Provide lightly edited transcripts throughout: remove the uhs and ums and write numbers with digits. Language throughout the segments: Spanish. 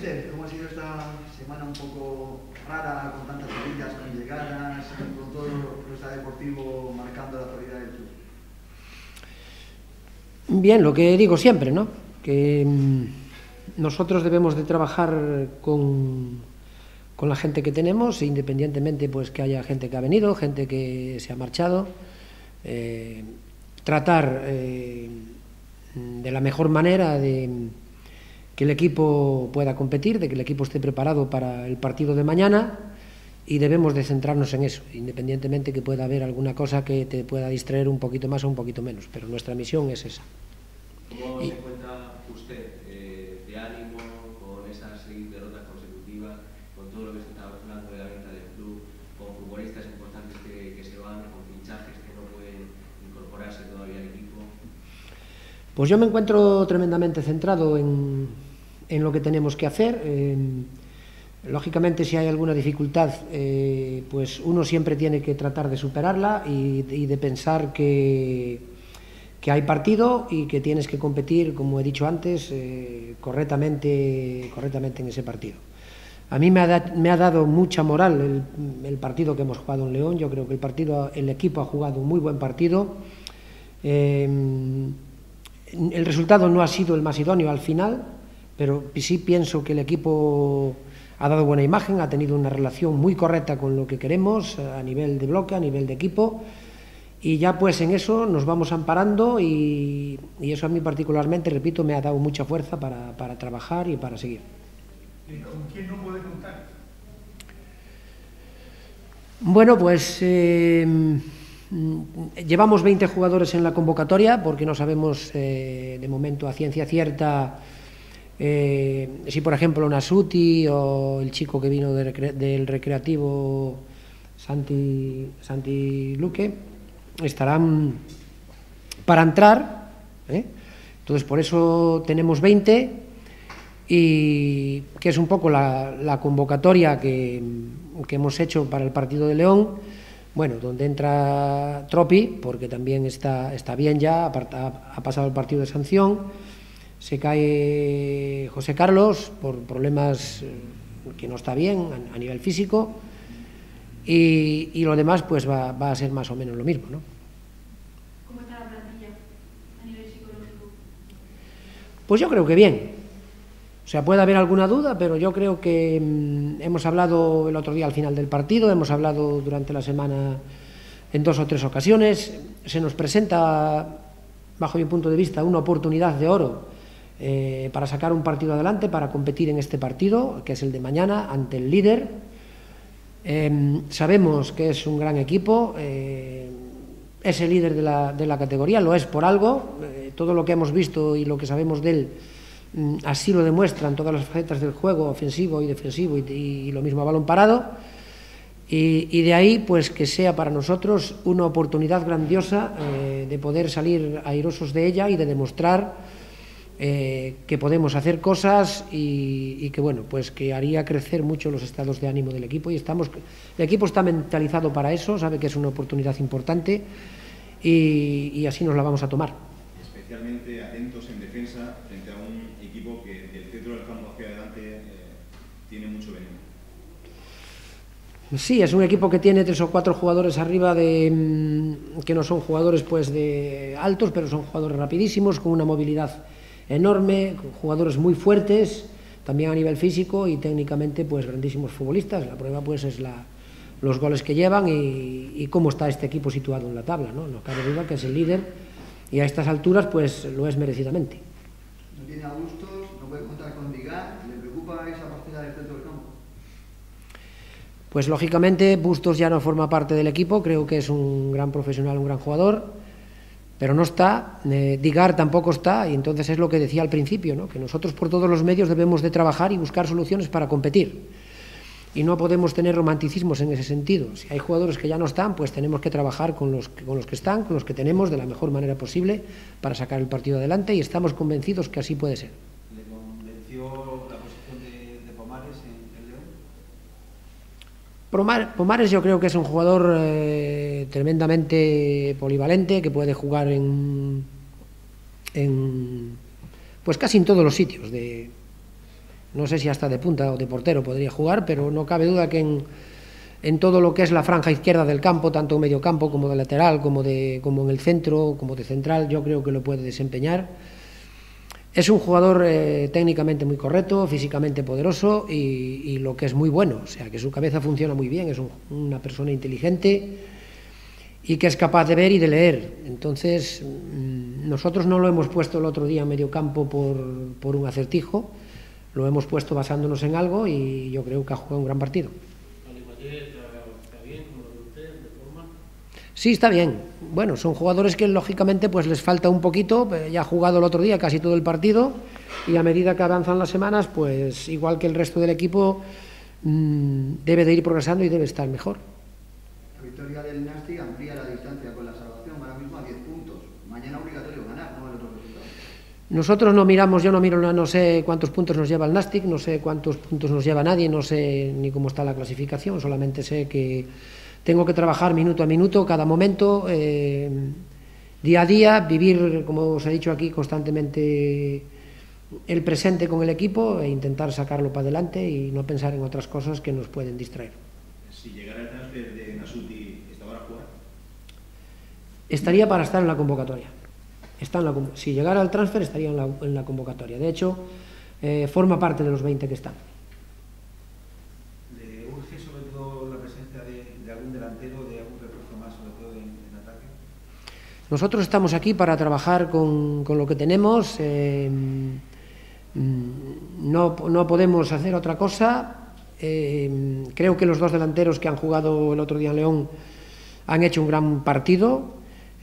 míster, ¿cómo ha sido esta semana un poco rara, con tantas salidas, con llegadas, con todo lo que está deportivo marcando la actualidad del club? Bien, lo que digo siempre, ¿no? Que nosotros debemos de trabajar con la gente que tenemos, independientemente pues que haya gente que ha venido, gente que se ha marchado, tratar de la mejor manera de que el equipo pueda competir, de que el equipo esté preparado para el partido de mañana, y debemos de centrarnos en eso, independientemente que pueda haber alguna cosa que te pueda distraer un poquito más o un poquito menos, pero nuestra misión es esa. ¿Cómo se encuentra usted de ánimo con esas 6 derrotas consecutivas, con todo lo que se está hablando de la venta del club, con futbolistas importantes que se van, con fichajes que no pueden incorporarse todavía al equipo? Pues yo me encuentro tremendamente centrado en lo que tenemos que hacer. Lógicamente, si hay alguna dificultad, pues uno siempre tiene que tratar de superarla y de pensar que hay partido y que tienes que competir, como he dicho antes, correctamente en ese partido. A mí me ha dado mucha moral el partido que hemos jugado en León. Yo creo que el equipo ha jugado un muy buen partido. El resultado no ha sido el más idóneo al final, pero sí pienso que el equipo ha dado buena imagen, ha tenido una relación muy correcta con lo que queremos a nivel de bloque, a nivel de equipo, y ya pues en eso nos vamos amparando y eso a mí particularmente, repito, me ha dado mucha fuerza para trabajar y para seguir. ¿Con quién no puede contar? Bueno, pues llevamos 20 jugadores en la convocatoria porque no sabemos de momento a ciencia cierta si, por ejemplo, Nasuti o el chico que vino del Recreativo, Santi Luque, estarán para entrar. Entonces, por eso tenemos 20, y que es un poco la convocatoria que hemos hecho para el partido de León. Bueno, donde entra Tropi, porque también está bien ya, ha pasado el partido de sanción. Se cae José Carlos por problemas que no está bien a nivel físico, y lo demás pues va a ser más o menos lo mismo, ¿no? ¿Cómo está la plantilla a nivel psicológico? Pues yo creo que bien. O sea, puede haber alguna duda, pero yo creo que hemos hablado el otro día al final del partido, hemos hablado durante la semana en 2 o 3 ocasiones. Se nos presenta, bajo mi punto de vista, una oportunidad de oro para sacar un partido adelante, para competir en este partido, que es el de mañana, ante el líder. Sabemos que es un gran equipo, es el líder de la categoría, lo es por algo. Todo lo que hemos visto y lo que sabemos de él así lo demuestran todas las facetas del juego, ofensivo y defensivo, y lo mismo a balón parado, y de ahí pues que sea para nosotros una oportunidad grandiosa de poder salir airosos de ella y de demostrar que podemos hacer cosas, y que bueno, pues que haría crecer mucho los estados de ánimo del equipo, y el equipo está mentalizado para eso, sabe que es una oportunidad importante, y así nos la vamos a tomar. Especialmente atentos en defensa frente a un equipo que del centro del campo hacia adelante tiene mucho veneno. Sí, es un equipo que tiene 3 o 4 jugadores arriba, que no son jugadores pues de altos, pero son jugadores rapidísimos, con una movilidad enorme, con jugadores muy fuertes, también a nivel físico, y técnicamente pues grandísimos futbolistas. La prueba pues es los goles que llevan y cómo está este equipo situado en la tabla, ¿no? No cabe duda que es el líder, y a estas alturas pues lo es merecidamente. No tiene a Bustos, no puede contar con Digar. ¿Le preocupa esa partida del centro del campo? Pues lógicamente Bustos ya no forma parte del equipo, creo que es un gran profesional, un gran jugador, pero no está. Digar tampoco está, y entonces es lo que decía al principio, ¿no? Que nosotros por todos los medios debemos de trabajar y buscar soluciones para competir, y no podemos tener romanticismos en ese sentido. Si hay jugadores que ya no están, pues tenemos que trabajar con los que están, con los que tenemos, de la mejor manera posible para sacar el partido adelante, y estamos convencidos que así puede ser. ¿Le convenció la posición de Pomares en León? Pomares yo creo que es un jugador tremendamente polivalente, que puede jugar en pues casi en todos los sitios no sé si hasta de punta o de portero podría jugar, pero no cabe duda que en todo lo que es la franja izquierda del campo, tanto en medio campo como de lateral, como en el centro, como de central, yo creo que lo puede desempeñar. Es un jugador técnicamente muy correcto, físicamente poderoso y lo que es muy bueno, o sea, que su cabeza funciona muy bien, es una persona inteligente y que es capaz de ver y de leer. Entonces, nosotros no lo hemos puesto el otro día en medio campo por un acertijo, lo hemos puesto basándonos en algo y yo creo que ha jugado un gran partido. Sí, está bien. Bueno, son jugadores que lógicamente pues les falta un poquito, ya ha jugado el otro día casi todo el partido y a medida que avanzan las semanas, pues igual que el resto del equipo, debe de ir progresando y debe estar mejor. La victoria del Nastic amplía la distancia con la salvación, ahora mismo a 10 puntos. Mañana obligatorio ganar, no vale otro resultado. Nosotros no miramos, yo no miro, no sé cuántos puntos nos lleva el Nastic, no sé cuántos puntos nos lleva nadie, no sé ni cómo está la clasificación, solamente sé que tengo que trabajar minuto a minuto, cada momento, día a día, vivir, como os he dicho aquí, constantemente el presente con el equipo e intentar sacarlo para adelante y no pensar en otras cosas que nos pueden distraer. Si llegara el transfer de Nasuti, ¿está para jugar? Estaría para estar en la convocatoria. Si llegara el transfer, estaría en la convocatoria. De hecho, forma parte de los 20 que están. ¿Le urge sobre todo la presencia de algún delantero, de algún refuerzo más, sobre todo en ataque? Nosotros estamos aquí para trabajar con lo que tenemos. No podemos hacer otra cosa. Creo que los dos delanteros que han jugado el otro día en León han hecho un gran partido.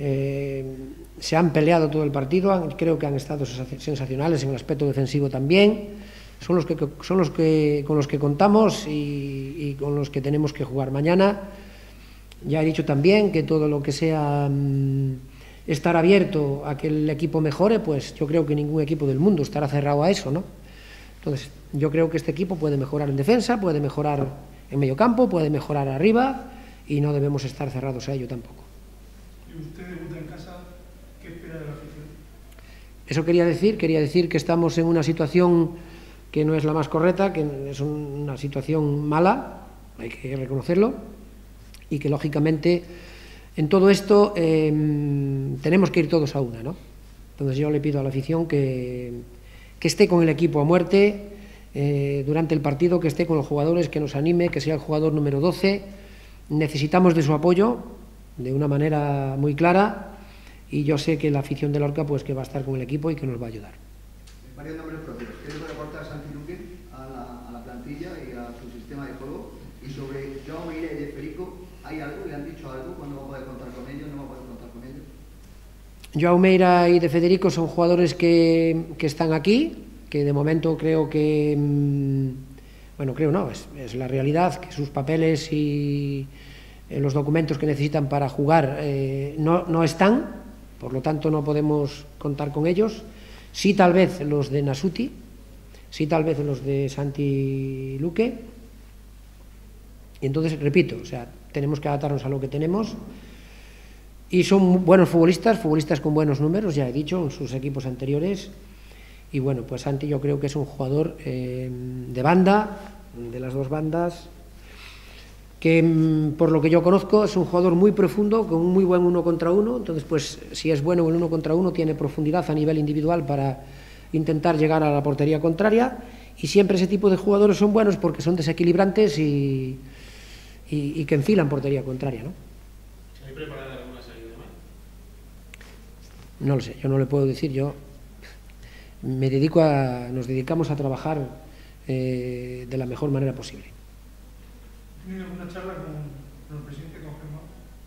Se han peleado todo el partido, creo que han estado sensacionales en el aspecto defensivo también. Son los que con los que contamos y con los que tenemos que jugar mañana. Ya he dicho también que todo lo que sea estar abierto a que el equipo mejore, pues yo creo que ningún equipo del mundo estará cerrado a eso, ¿no? Entonces, yo creo que este equipo puede mejorar en defensa, puede mejorar en medio campo, puede mejorar arriba y no debemos estar cerrados a ello tampoco. ¿Y usted debuta en casa? ¿Qué espera de la afición? Eso quería decir que estamos en una situación que no es la más correcta, que es una situación mala, hay que reconocerlo, y que lógicamente en todo esto tenemos que ir todos a una, ¿no? Entonces yo le pido a la afición que esté con el equipo a muerte durante el partido, que esté con los jugadores, que nos anime, que sea el jugador número 12. Necesitamos de su apoyo de una manera muy clara y yo sé que la afición de Lorca pues que va a estar con el equipo y que nos va a ayudar. Varios nombres propios. ¿Qué le puede aportar Santi Luque a la plantilla y a su sistema de juego? Y sobre Joao Meira y de Federico, ¿hay algo? ¿Le han dicho algo? ¿Cuándo va a poder contar con ellos? ¿No va a poder contar con ellos? Joao Meira y de Federico son jugadores que están aquí, que de momento creo que, bueno, creo no, es la realidad, que sus papeles y los documentos que necesitan para jugar no están, por lo tanto no podemos contar con ellos. Sí, tal vez los de Nasuti, sí, tal vez los de Santi Luque. Y entonces, repito, o sea, tenemos que adaptarnos a lo que tenemos. Y son buenos futbolistas con buenos números, ya he dicho, en sus equipos anteriores. Y bueno, pues Santi yo creo que es un jugador de banda, de las dos bandas, que por lo que yo conozco es un jugador muy profundo, con un muy buen 1 contra 1, entonces pues si es bueno el 1 contra 1 tiene profundidad a nivel individual para intentar llegar a la portería contraria y siempre ese tipo de jugadores son buenos porque son desequilibrantes y que enfilan portería contraria, ¿no? ¿Hay preparada alguna salida más? No lo sé, yo no le puedo decir, yo nos dedicamos a trabajar de la mejor manera posible. ¿Tiene alguna charla con el presidente, con Germán?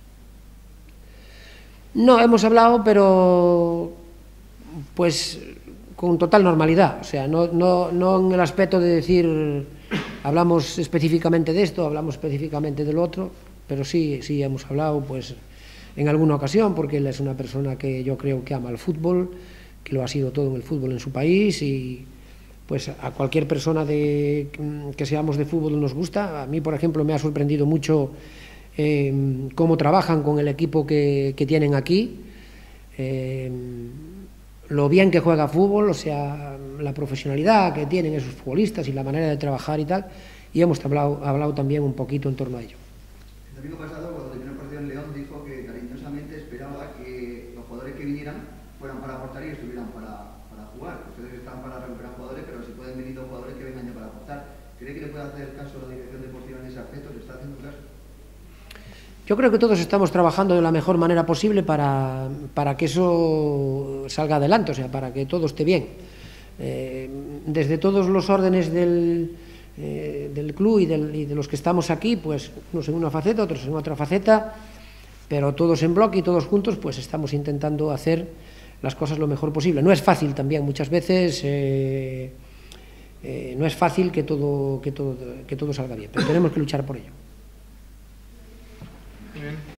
No, hemos hablado, pero pues con total normalidad, o sea, no en el aspecto de decir hablamos específicamente de esto, hablamos específicamente de lo otro, pero sí hemos hablado pues en alguna ocasión, porque él es una persona que yo creo que ama el fútbol, que lo ha sido todo en el fútbol en su país y pues a cualquier persona que seamos de fútbol nos gusta. A mí, por ejemplo, me ha sorprendido mucho cómo trabajan con el equipo que tienen aquí. lo bien que juega fútbol, o sea, la profesionalidad que tienen esos futbolistas y la manera de trabajar y tal, y hemos hablado también un poquito en torno a ello. El domingo pasado, cuando terminó el partido en León, dijo que cariñosamente esperaba que los jugadores que vinieran fueran para aportar y estuvieran para jugar. Ustedes están para recuperar jugadores, pero si pueden venir dos jugadores que vengan ya para aportar. ¿Cree que le puede hacer caso a la dirección deportiva en ese aspecto? ¿Le está haciendo caso? Yo creo que todos estamos trabajando de la mejor manera posible para que eso salga adelante, o sea, para que todo esté bien. Desde todos los órdenes del club y de los que estamos aquí, pues unos en una faceta, otros en otra faceta, pero todos en bloque y todos juntos, pues estamos intentando hacer las cosas lo mejor posible. No es fácil también, muchas veces no es fácil que todo salga bien, pero tenemos que luchar por ello. Bien.